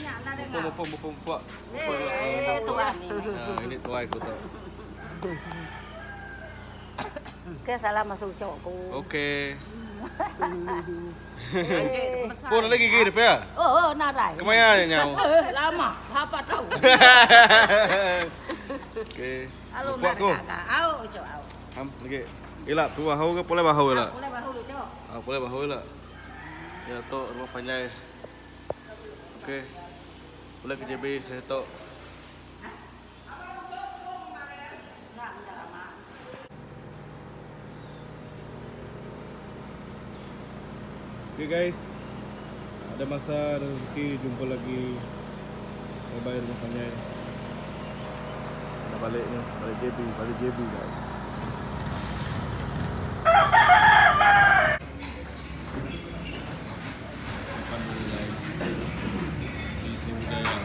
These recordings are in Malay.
Mumpung puak. Tuan ini. Nah, ini tuai aku tuh. Oke, salah masuk cowokku. Oke. Pun lagi gini ya? Oh, narai. Kemana nyau? Lama, apa tahu. Oke. Halo, Puak aku. Au, cowok. Ham lagi. Ilak tu bahu ke boleh bahu ilak? Boleh bahu lu, cowok. Ah, boleh bahu ilak. Ya tok rumah panjai. Oke. Boleh ke JB saya tok. Oke guys, ada masa, ada rezeki, jumpa lagi. Bye-bye rumah panjai. Ada balik nih, balik JB guys. Makan dulu guys. Isi budaya.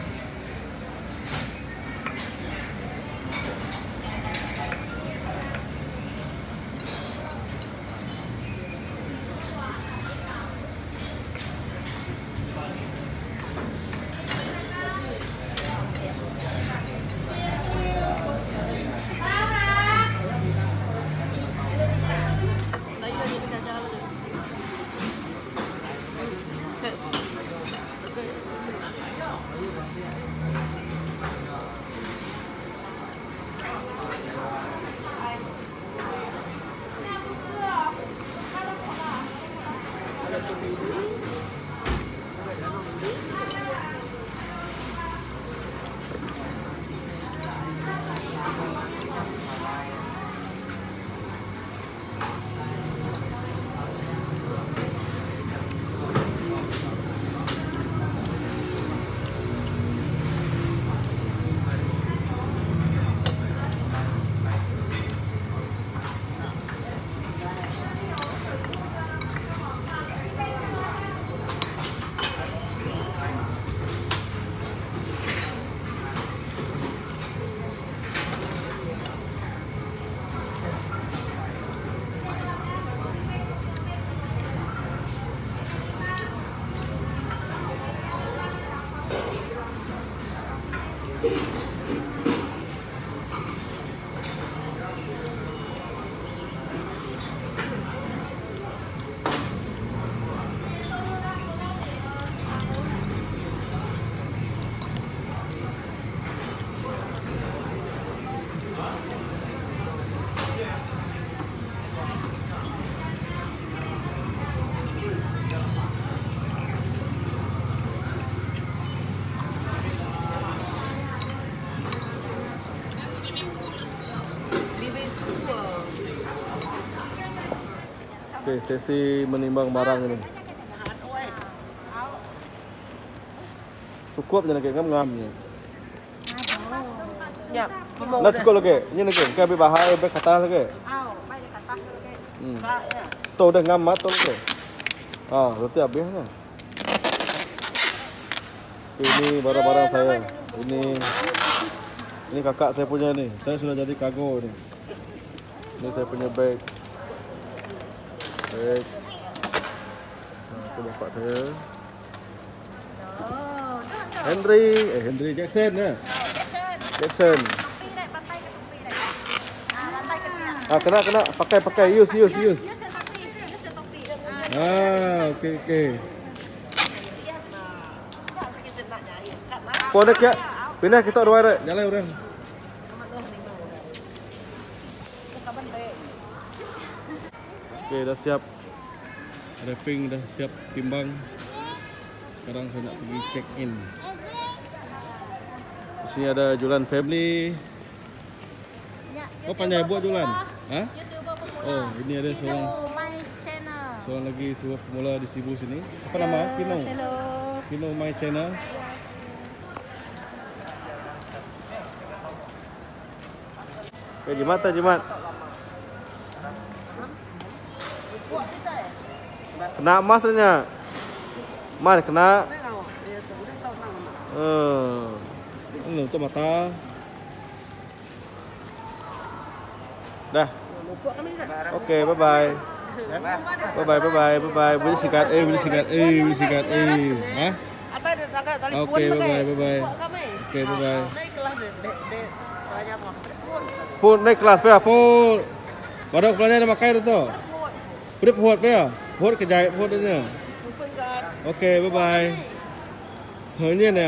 Oke, sesi menimbang barang ini. Cukup jangan kayak ngam ya. Ya, Nah cukup lagi, ini lagi. Kayak lebih bahaya, lebih kata lagi. Tuh udah ngam mat tuh lagi. Ah, berarti habisnya. Ini barang-barang saya. Ini kakak saya punya nih. Saya sudah jadi kargo nih. Ini saya punya bag. Baik. Nah, itu bapak saya. Henry Jackson ya. Jackson. Ah, kena pakai use. Ah, oke. Ponek ya. Pindah kita dua jalan orang. Oke, dah siap wrapping, dah siap timbang. Sekarang saya nak pergi check in. Di sini ada Julan Family. Oh, pandai buat Julan? Hah? Oh, ini ada seorang lagi tua pemula di Sibu sini. Apa nama? Kino. Kino My Channel. Oke, Jimat. Kena emas ternyata. Mas kena. Ini untuk mata. Dah. Oke, bye. Bye. Beli sikat. Hah? kat telefon. Okey, bye-bye, bye-bye. Buat kami. Okey, bye-bye. Naik kelas dek banyak mah. Pun naik kelas pa pun. Baru pelanya ada makai tu. Perip huat pa. Huat kejai huat dia. Okey, bye-bye. Ini ni.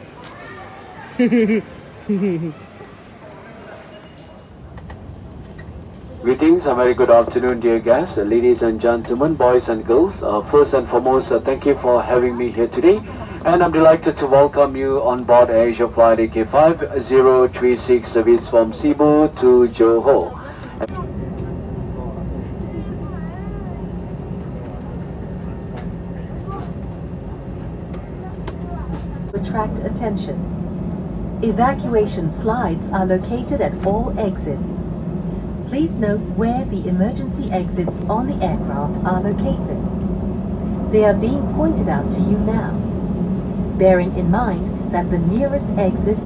Greetings, a very good afternoon, dear guests, ladies and gentlemen, boys and girls. First and foremost, thank you for having me here today, and I'm delighted to welcome you on board Asia Flight AK5036 service from Cebu to Johor. Attract attention. Evacuation slides are located at all exits. Please note where the emergency exits on the aircraft are located. They are being pointed out to you now, bearing in mind that the nearest exit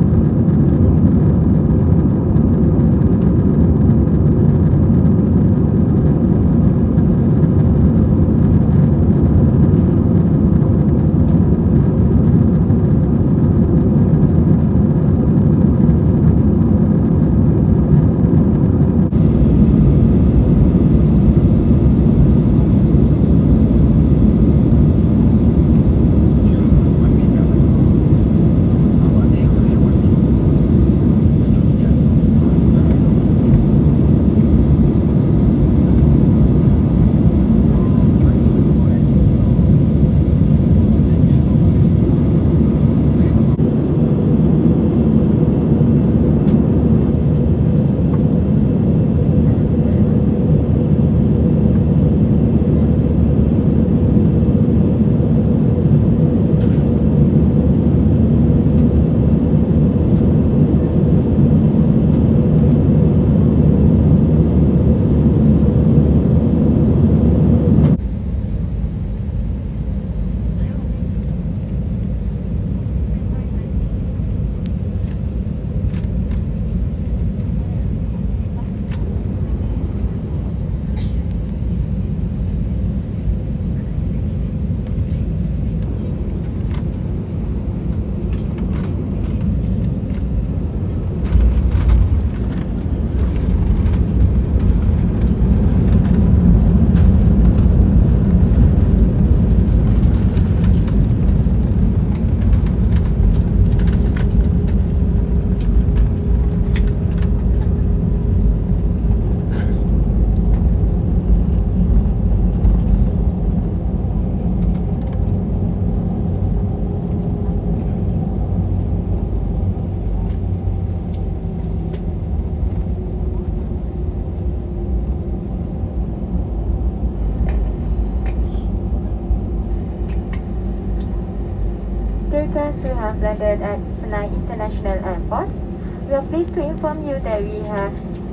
Guests who have landed at Penang International Airport, we are pleased to inform you that we have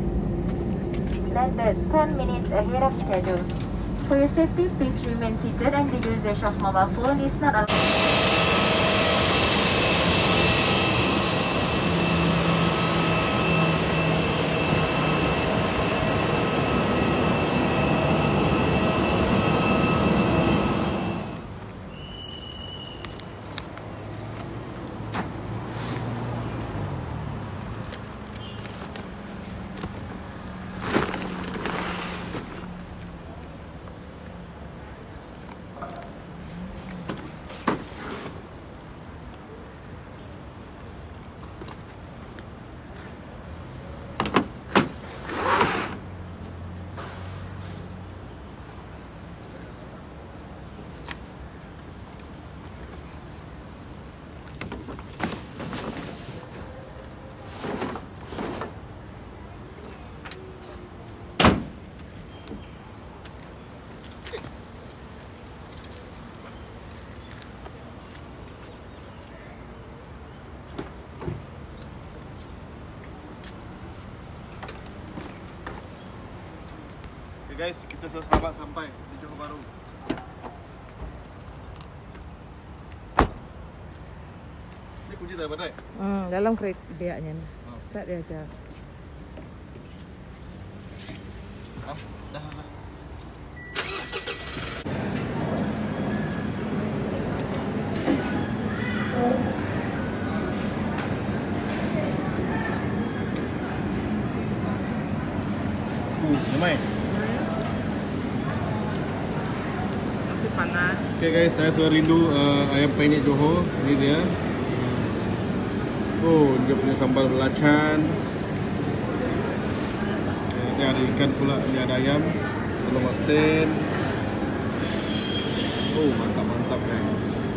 landed 10 minutes ahead of schedule. For your safety, please remain seated and the usage of mobile phone is not allowed. Guys, kita sudah selamat sampai di Johor Bahru. Ini kunci dah bandai? Dalam kereta biaknya. Start dia aja. Dah. Damai. Masih panas. Oke guys, saya sudah rindu ayam penyet Johor. Ini dia. Oh, dia punya sambal belacan. Ini ada ikan pula, ini ada ayam, telur asin. Oh, mantap guys.